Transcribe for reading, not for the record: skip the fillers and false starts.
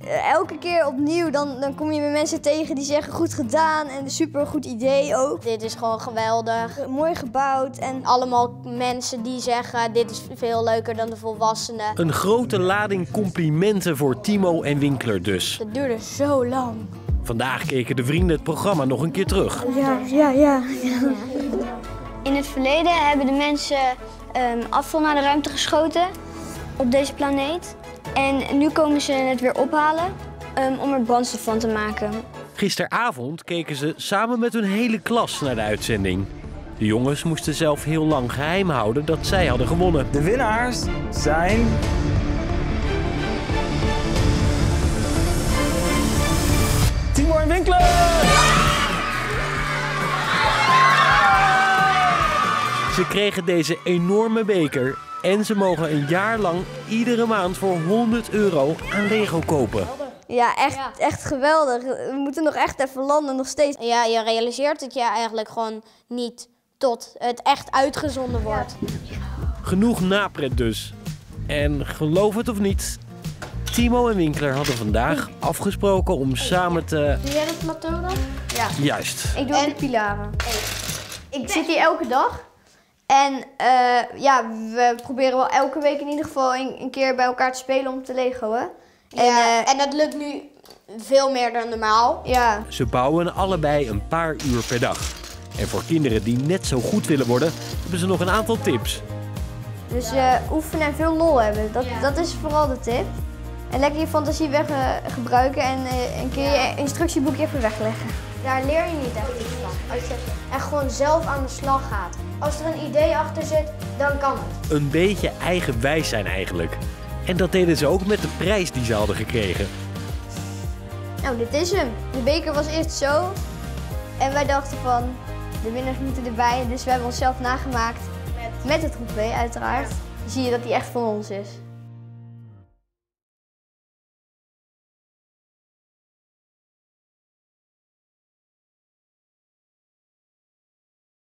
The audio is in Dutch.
elke keer opnieuw, dan kom je met mensen tegen die zeggen goed gedaan en een supergoed idee ook. Dit is gewoon geweldig. Mooi gebouwd en Allemaal mensen die zeggen dit is veel leuker dan de volwassenen. Een grote lading complimenten voor Timo en Winkler dus. het duurde zo lang. Vandaag keken de vrienden het programma nog een keer terug. Ja. In het verleden hebben de mensen afval naar de ruimte geschoten op deze planeet. En nu komen ze het weer ophalen om er brandstof van te maken. Gisteravond keken ze samen met hun hele klas naar de uitzending. De jongens moesten zelf heel lang geheim houden dat zij hadden gewonnen. De winnaars zijn... Timo en Winkler! Ze kregen deze enorme beker en ze mogen een jaar lang iedere maand voor €100 aan Lego kopen. Ja, echt geweldig. We moeten nog echt even landen, nog steeds. Ja, je realiseert het je eigenlijk gewoon niet tot het echt uitgezonden wordt. Genoeg napret dus. En geloof het of niet, Timo en Winkler hadden vandaag afgesproken om samen te... Doe jij dat plateau dan? Juist. Ik doe ook de pilaren. Ik zit hier elke dag. En we proberen wel elke week in ieder geval een keer bij elkaar te spelen om te legoen. En dat lukt nu veel meer dan normaal. Ja, Ze bouwen allebei een paar uur per dag. En voor kinderen die net zo goed willen worden, hebben ze nog een aantal tips. dus oefenen en veel lol hebben. Dat is vooral de tip. En lekker je fantasie gebruiken en een keer je instructieboekje even wegleggen. Daar leer je niet echt iets van. Als je echt gewoon zelf aan de slag gaat. Als er een idee achter zit, dan kan het. Een beetje eigenwijs zijn eigenlijk. En dat deden ze ook met de prijs die ze hadden gekregen. Nou, dit is hem. De beker was eerst zo. En wij dachten van, de winnaars moeten erbij. Dus we hebben onszelf nagemaakt. Met het trofee uiteraard. Dan zie je dat die echt van ons is.